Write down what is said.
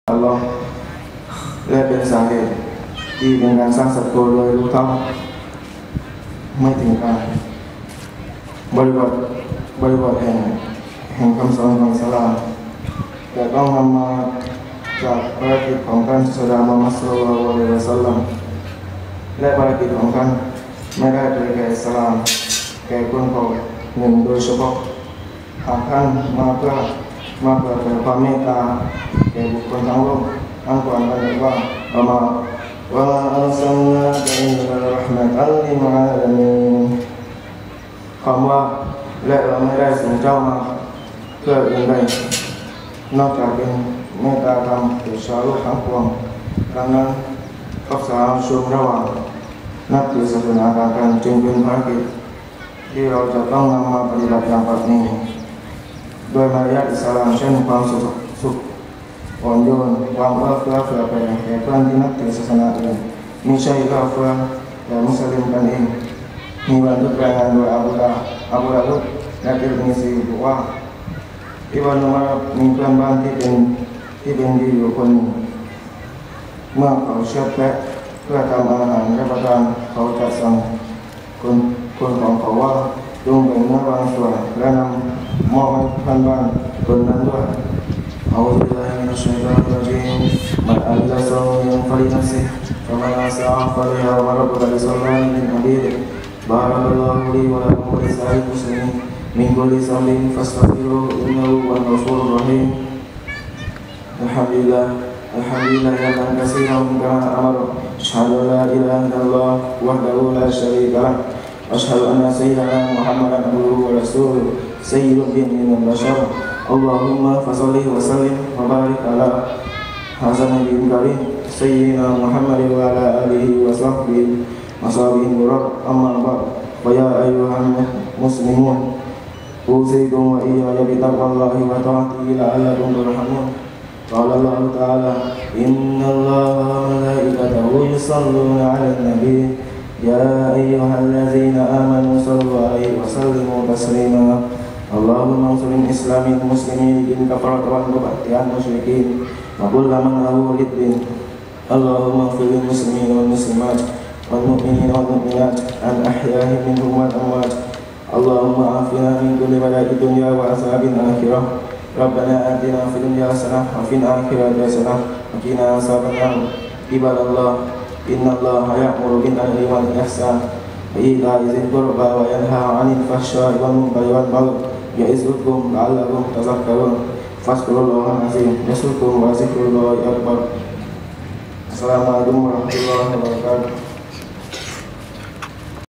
อัลลอฮ์และเป็นสาเหตุที่เป็นการสร้างศัตรูโดยรู้เท่าไม่ถึงการบริบทแห่งคำสอนของอิสลามแต่ต้องนำมาจากภารกิจของท่านศาสดามุฮัมมัด ศ็อลลัลลอฮุอะลัยฮิวะซัลลัมและภารกิจของท่านไม่ได้เผยแผ่อิสลามแก่คนเผ่าหนึ่งโดยเฉพาะหากท่านมาเพื่อแผ่ความเมตตาแก่บุคคลทั้งโลกอันกว่านั้นว่าอัลลอฮ์ว่าอัลซัลนากะอิลลาเราะห์มะตัลลิลอาลามีนคำว่าและเราไม่ได้ส่งเจ้ามาเพื่ออื่นใดนอกจากเป็นเมตตาธรรมแก่ชาวโลกทั้งปวงดังนั้นข้อสามช่วงระหว่างนับถือศาสนากันจึงเป็นภารกิจที่เราจะต้องนำมาปฏิบัติอย่างปัจจุบันโดยมารยาทอิสลามเช่นความสุขอ่อนโยนความเอื้อเฟื้อเผื่อแผ่แก่เพื่อนที่นับถือศาสนาอื่นมิใช่เอื้อเฟื้อแก่มุสลิมกันเองมีบันทึกรายงานโดยอบูดาวุดและติรมิซีบอกว่าอิบนุอุมัรมีเพื่อนบ้านที่เป็นดีอยู่คนหนึ่งเมื่อเขาเชือดแพะเพื่อทำอาหารรับประทานเขาจะสั่งคนของเขาว่าจงแบ่งเนื้อบางส่วนและนำมอบให้เพื่อนบ้านคนนั้นด้วยأعوذ بالله من الشيطان الرجيم من عمل سوءا فلنفسه ومن أساء فعليها وما ربك بظلام للعبيد بارك الله لي ولكم ولسائر المسلمين من كل ذنب فاستغفروه إنه هو الغفور الرحيم الحمد لله حمدا كثيرا كما أمر أشهد أن لا إله إلا الله وحده لا شريك له أشهد أن سيدنا محمدا عبده ورسوله سيد من البشر اللهم فصل وسلم وبارك على هذا النبي الكريم سيدنا محمد وعلى آله وصحبه الغر أما بعد فيا أيها المسلمون أوصيكم وإياي بتقوى الله وطاعته لعلكم ترحمون قال الله تعالى إن الله وملائكته يصلون على النبي يا أيها الذين آمنوا صلوا عليه وسلموا تسليما اللهم انصر الإسلام المسلمين من كفرة والمبتدعين المشركين وكل من له ضد اللهم اغفر للمسلمين والمسلمات والمؤمنين والمؤمنات الأحياء منهم والأموات اللهم عافنا من كل بلاء الدنيا وعذاب الآخرة ربنا آتنا في الدنيا حسنة وفي الآخرة حسنة وقنا عذاب النار عباد الله إن الله يأمر بالعدل والإحسان وإيتاء ذي القربى وينهى عن الفحشاء والمنكر والبغي يعظكم لعلكم تذكرون فاذكروا الله العظيم يذكركم وذكر الله أكبر السلام عليكم ورحمة الله وبركاته